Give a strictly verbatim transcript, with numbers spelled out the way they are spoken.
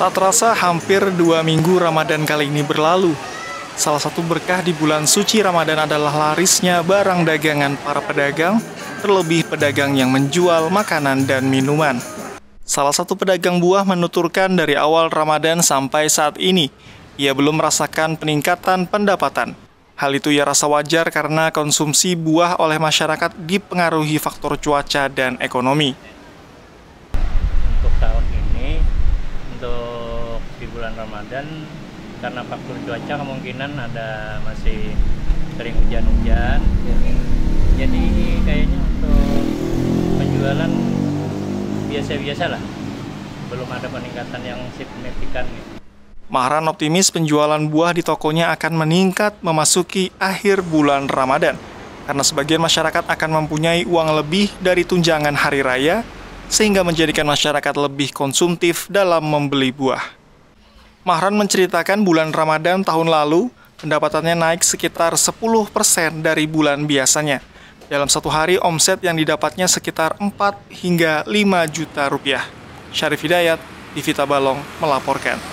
Tak terasa hampir dua minggu Ramadan kali ini berlalu. Salah satu berkah di bulan suci Ramadan adalah larisnya barang dagangan para pedagang, terlebih pedagang yang menjual makanan dan minuman. Salah satu pedagang buah menuturkan dari awal Ramadan sampai saat ini, ia belum merasakan peningkatan pendapatan. Hal itu ia rasa wajar karena konsumsi buah oleh masyarakat dipengaruhi faktor cuaca dan ekonomi. Untuk tahun ini, untuk di bulan Ramadan, karena faktor cuaca kemungkinan ada masih sering hujan-hujan, jadi kayaknya untuk penjualan biasa-biasa lah, belum ada peningkatan yang signifikan. Mahran optimis penjualan buah di tokonya akan meningkat memasuki akhir bulan Ramadan, karena sebagian masyarakat akan mempunyai uang lebih dari tunjangan hari raya, sehingga menjadikan masyarakat lebih konsumtif dalam membeli buah. Mahran menceritakan bulan Ramadan tahun lalu, pendapatannya naik sekitar sepuluh persen dari bulan biasanya. Dalam satu hari, omset yang didapatnya sekitar empat hingga lima juta rupiah. Syarif Hidayat, Divita Balong, melaporkan.